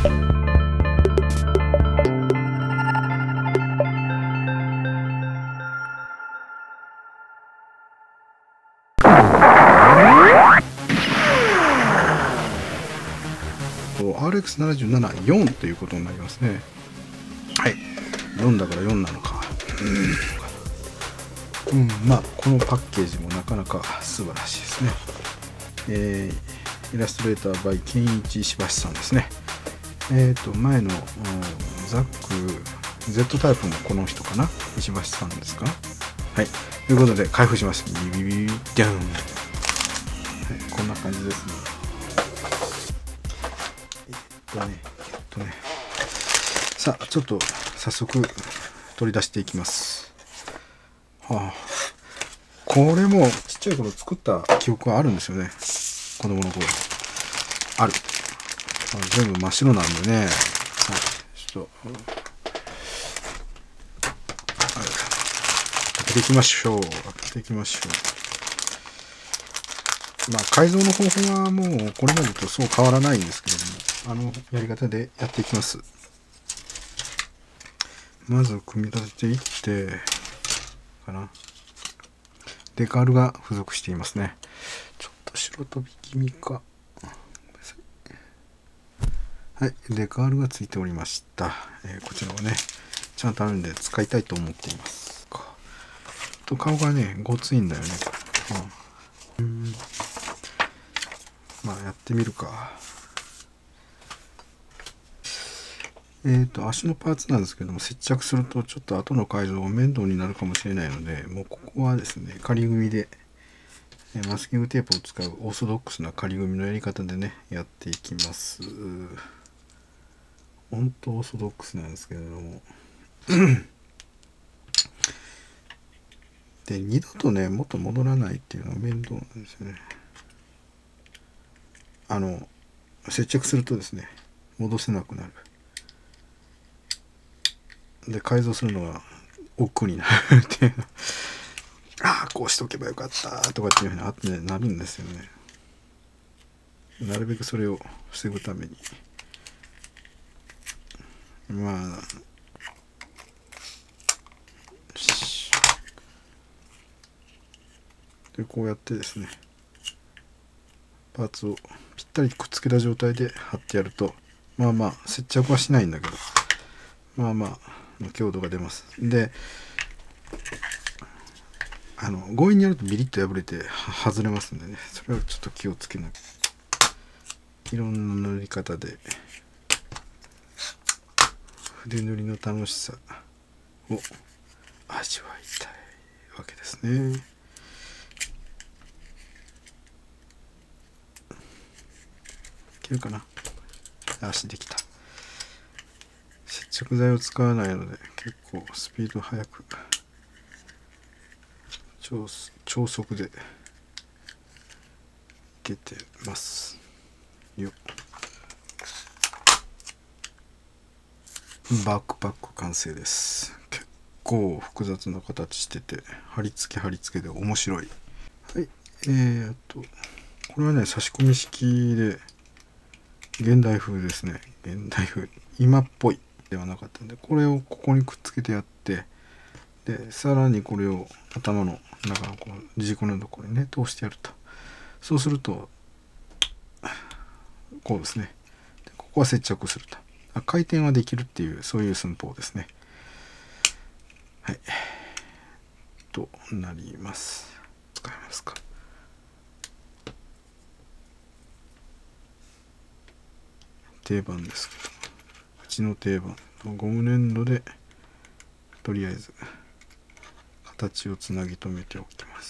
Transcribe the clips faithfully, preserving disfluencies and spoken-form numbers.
アールエックスななじゅうなな、よん ということになりますね。はい。よんだからよんなのか。うん、うん、まあこのパッケージもなかなか素晴らしいですね。えー、イラストレーター by ケンイチ石橋さんですね。えっ、ー、と前の、うん、ザック Z タイプもこの人かな、石橋さんですか。はい。ということで開封します。ビビビビダウン。はい、こんな感じですね。えっとね、えっとね。さあちょっと早速取り出していきます。はあ、これもちっちゃい頃作った記憶があるんですよね。子供の頃ある。あ、全部真っ白なんでね。はい、ちょっと、うん、開けていきましょう。開けていきましょう。まあ改造の方法はもうこれまでとそう変わらないんですけれども、あのやり方でやっていきます。まず組み立てていってかな。デカールが付属していますね。ちょっと白飛び気味か。はい、デカールがついておりました。えー、こちらはね、ちゃんとあるんで使いたいと思っています。と顔がね、ごついんだよね。うん、まあやってみるか。えっと足のパーツなんですけども、接着するとちょっと後の改造が面倒になるかもしれないので、もうここはですね、仮組みでマスキングテープを使うオーソドックスな仮組みのやり方でね、やっていきます。本当オーソドックスなんですけれどもで二度とね元戻らないっていうのは面倒なんですよね。あの接着するとですね戻せなくなる。で改造するのが億劫になるっていうああこうしとけばよかったとかっていうふうにあってなるんですよね。なるべくそれを防ぐためにまあでこうやってですねパーツをぴったりくっつけた状態で貼ってやるとまあまあ接着はしないんだけどまあまあ強度が出ます。であの強引にやるとビリッと破れて外れますんでね、それはちょっと気をつけなきゃ。いろんな塗り方で筆塗りの楽しさを味わいたいわけですね。いけるかな。足できた。接着剤を使わないので結構スピード速く 超, 超速でいけてますよ。バックパック完成です。結構複雑な形してて貼り付け貼り付けで面白い。はい、えー、っとこれはね差し込み式で現代風ですね。現代風今っぽいではなかったんで、これをここにくっつけてやって、でさらにこれを頭の中のこの軸のところにね通してやると、そうするとこうですね。でここは接着すると、あ回転はできるっていうそういう寸法ですね。はいとなります。使いますか。定番ですけど、うちの定番ゴム粘土でとりあえず形をつなぎ止めておきます。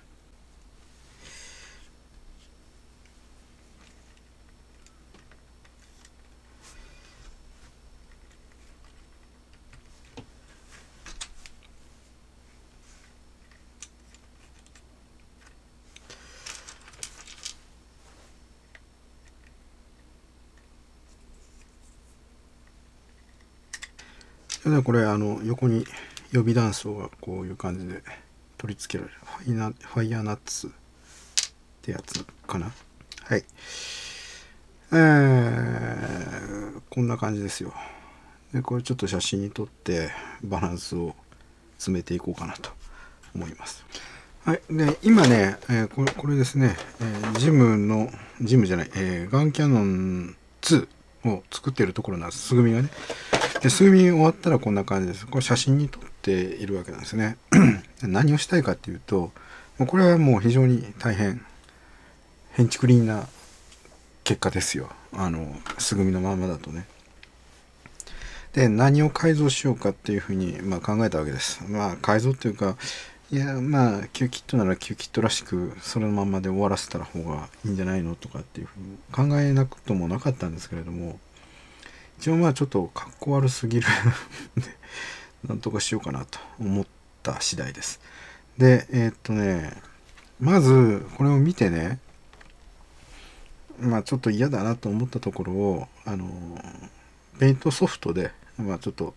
でこれあの横に予備断層がこういう感じで取り付けられるファイナファイヤーナッツってやつかな。はい、えー、 こんな感じですよ。でこれちょっと写真に撮ってバランスを詰めていこうかなと思います。はい、で今ね、えー、これこれですね、えー、ジムのジムじゃない、えー、ガンキャノンツーを作っているところなんです。素組みがね。で素組み終わったらこんな感じです。これ写真に撮っているわけなんですね。何をしたいかっていうと、これはもう非常に大変ヘンチクリーンな結果ですよ。あの素組みのままだとね。で何を改造しようかっていうふうに、まあ、考えたわけです。まあ改造っていうか、いやまあキューキットならキューキットらしくそのままで終わらせた方がいいんじゃないのとかっていうふうに考えなくともなかったんですけれども、一応まあちょっとかっこ悪すぎるでなんとかしようかなと思った次第です。でえー、っとねまずこれを見てね、まあちょっと嫌だなと思ったところをあのペイントソフトでまあちょっと、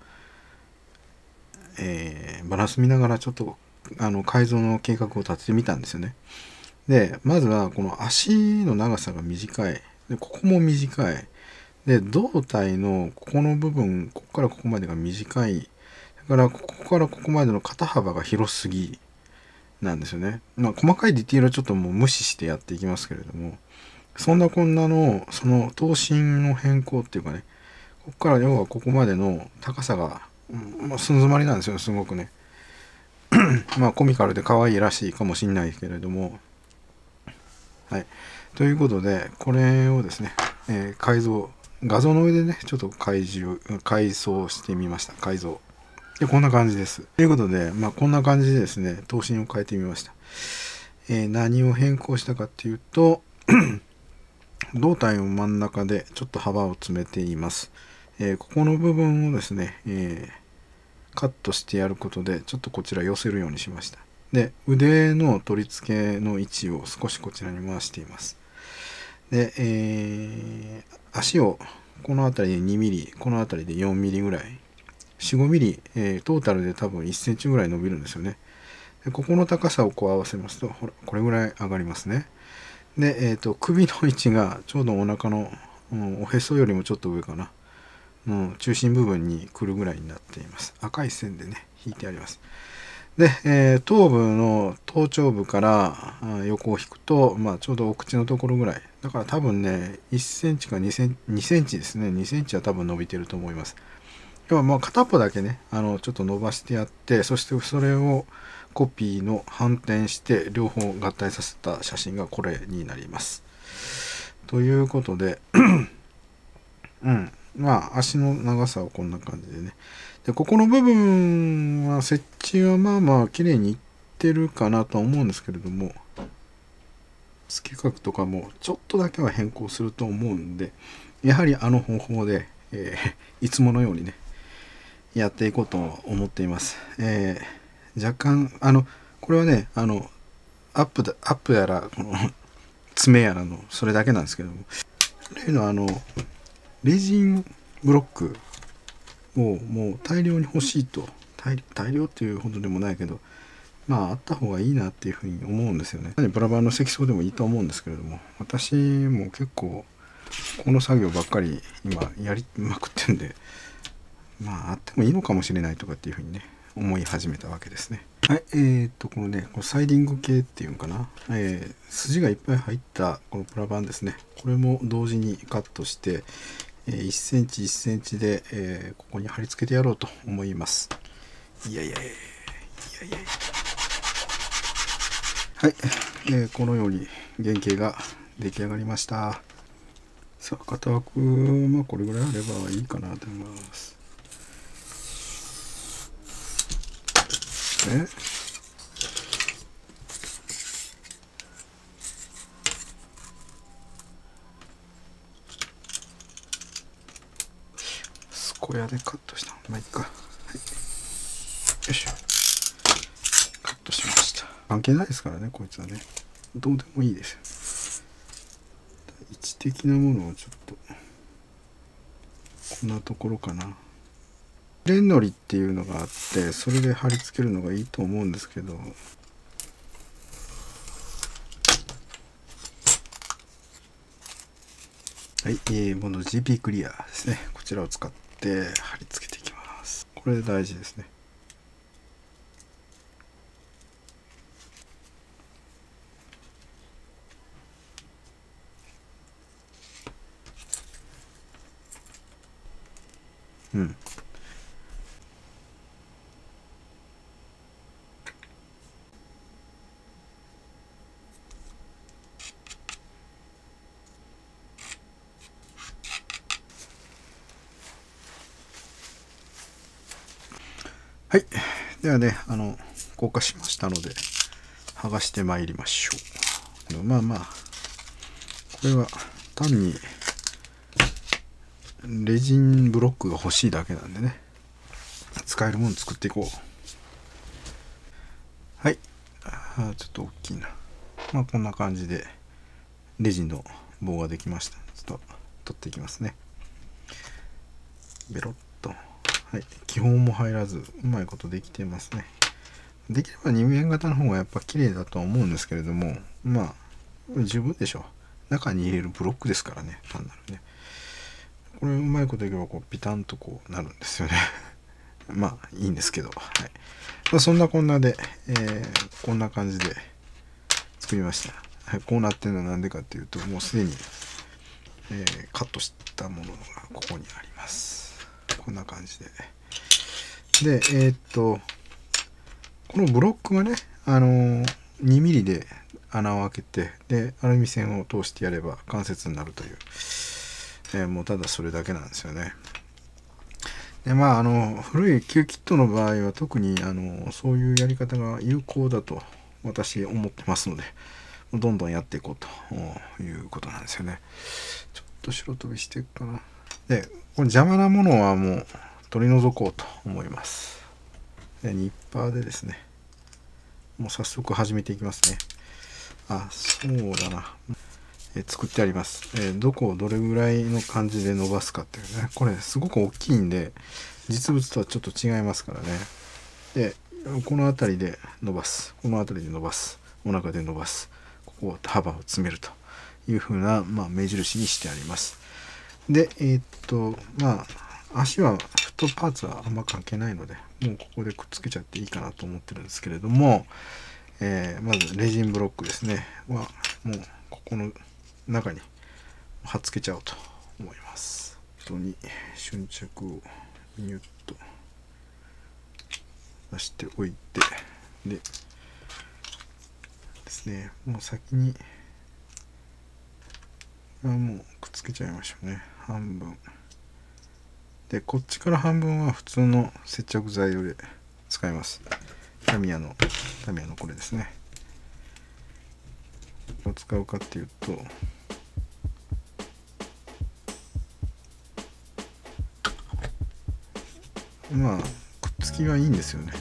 えー、バランス見ながらちょっとあの改造の計画を立ててみたんですよね。でまずはこの足の長さが短い、でここも短いで、胴体のここの部分、ここからここまでが短い、だからここからここまでの肩幅が広すぎなんですよね。まあ細かいディティールはちょっともう無視してやっていきますけれども、そんなこんなのその頭身の変更っていうかね、ここから要はここまでの高さが、うん、まあ、寸詰まりなんですよ、すごくね。まあコミカルで可愛いらしいかもしれないけれども、はい。ということで、これをですね、えー、改造、画像の上でね、ちょっと改造、改装してみました。改造。で、こんな感じです。ということで、まあこんな感じでですね、頭身を変えてみました。えー、何を変更したかっていうと、胴体を真ん中でちょっと幅を詰めています。えー、ここの部分をですね、えー、カットしてやることでちょっとこちら寄せるようにしました。で腕の取り付けの位置を少しこちらに回しています。で、えー、足をこの辺りでにミリ、この辺りでよんミリぐらい、よん、ごミリ、えー、トータルで多分いっセンチぐらい伸びるんですよね。でここの高さをこう合わせますと、ほらこれぐらい上がりますね。で、えーと、首の位置がちょうどお腹の、うん、おへそよりもちょっと上かな、うん、中心部分に来るぐらいになっています。赤い線でね引いてあります。で、えー、頭部の頭頂部から横を引くと、まあ、ちょうどお口のところぐらいだから多分ねいっセンチかにセンチ、にセンチですね。にセンチは多分伸びてると思います。要はもう片っぽだけねあのちょっと伸ばしてやって、そしてそれをコピーの反転して両方合体させた写真がこれになります。ということでうんまあ足の長さはこんな感じでね。でここの部分は設置はまあまあ綺麗にいってるかなとは思うんですけれども、付け角とかもちょっとだけは変更すると思うんで、やはりあの方法で、えー、いつものようにねやっていこうと思っています。えー、若干あのこれはねあのアップだアップやらこの爪やらのそれだけなんですけども、例のあのレジンブロックをもう大量に欲しいと、 大, 大量っていうほどでもないけど、まああった方がいいなっていうふうに思うんですよね。ブラバラの積層でもいいと思うんですけれども、私も結構この作業ばっかり今やりまくってんで、まああってもいいのかもしれないとかっていうふうにね思い始めたわけですね。はい、えー、っとこのねこのサイディング系っていうのかな、えー、筋がいっぱい入ったこのプラ板ですね。これも同時にカットして、えー、いっセンチいっセンチで、えー、ここに貼り付けてやろうと思います。いやいやいやいやいやはい、えー、このように原型が出来上がりました。さあ型枠、まあこれぐらいあればいいかなと思います。ね、スコヤでカットした。まあいいか。はい、よいしょ。カットしました。関係ないですからね、こいつはね。どうでもいいですよ。位置的なものをちょっとこんなところかな。レンノリっていうのがあって、それで貼り付けるのがいいと思うんですけど、 はい、えー、モノ ジーピー クリアですね。こちらを使って貼り付けていきます。これ大事ですね。うん。はい。ではね、あの、硬化しましたので、剥がしてまいりましょう。まあまあ、これは単にレジンブロックが欲しいだけなんでね、使えるもの作っていこう。はい。あ、ちょっと大きいな。まあこんな感じでレジンの棒ができました。ちょっと取っていきますね。ベロッと。はい。基本も入らずうまいことできてますね。できればに面型の方がやっぱ綺麗だとは思うんですけれども、まあ十分でしょう。中に入れるブロックですからね、単なるね。これうまいこといけばこうピタンとこうなるんですよね。まあいいんですけど、はい。まあ、そんなこんなで、えー、こんな感じで作りました。はい、こうなってるのはなんでかっていうと、もうすでに、えー、カットしたものがここにあります。こんな感じで。で、えー、っと、このブロックがね、あのー、にミリで穴を開けて、で、アルミ線を通してやれば関節になるという、えー、もうただそれだけなんですよね。でまあ、あの古い旧キットの場合は特にあのそういうやり方が有効だと私思ってますので、どんどんやっていこうということなんですよね。ちょっと白飛びしていくかな。でこれ邪魔なものはもう取り除こうと思います。でニッパーでですね、もう早速始めていきますね。あ、そうだな。え作ってあります、えー、どこをどれぐらいの感じで伸ばすかっていうね、これすごく大きいんで実物とはちょっと違いますからね。でこの辺りで伸ばす、この辺りで伸ばす、お腹で伸ばす、ここを幅を詰めるというふうな、まあ、目印にしてあります。でえー、っとまあ足はフットパーツはあんま関係ないので、もうここでくっつけちゃっていいかなと思ってるんですけれども、えー、まずレジンブロックですねはもうここの中に貼っつけちゃおうと思います。人に瞬着をニュッと出しておいて、でですね、もう先にあもうくっつけちゃいましょうね。半分で、こっちから半分は普通の接着剤で使います。タミヤのタミヤのこれですね。どう使うかっていうと、まあくっつきがいいんですよね。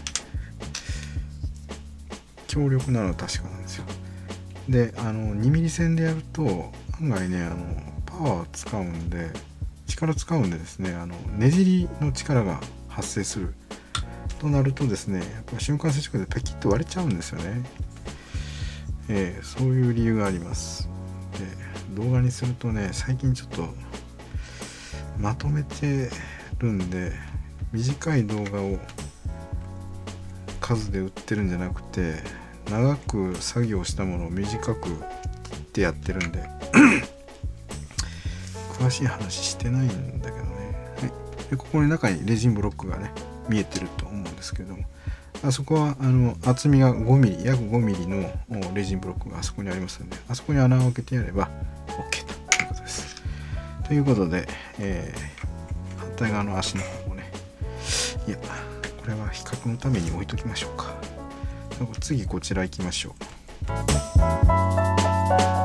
強力なのは確かなんですよ。であのにミリ線でやると案外ね、あのパワー使うんで力使うんでですね、あのねじりの力が発生するとなるとですね、やっぱ瞬間接触でペキッと割れちゃうんですよね。えー、そういう理由があります。で動画にするとね、最近ちょっとまとめてるんで、短い動画を数で売ってるんじゃなくて、長く作業したものを短く切ってやってるんで詳しい話してないんだけどね、はい、でここの中にレジンブロックがね見えてると思うんですけども、あそこはあの厚みがごミリ、約ごミリのレジンブロックがあそこにありますので、あそこに穴を開けてやれば OK ということです。ということで、えー、反対側の足の方もね、いやこれは比較のために置いときましょうか。次こちら行きましょう。